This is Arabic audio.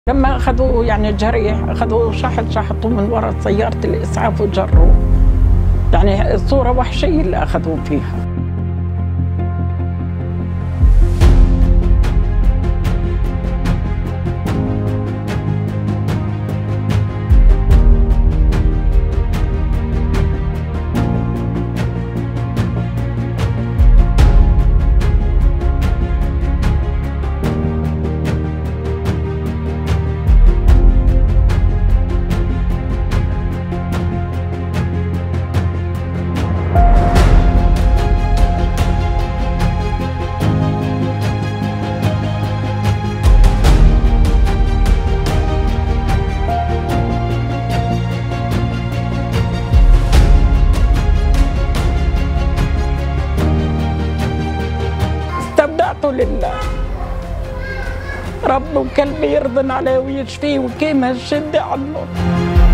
لما أخذوه يعني جريح، أخذوه شحطوه من وراء سيارة الإسعاف وجروه. يعني صورة وحشية اللي أخذوه فيها. استودعته لله، رب وكلبي يرضن عليه ويشفيه وكيما الشدة عنه.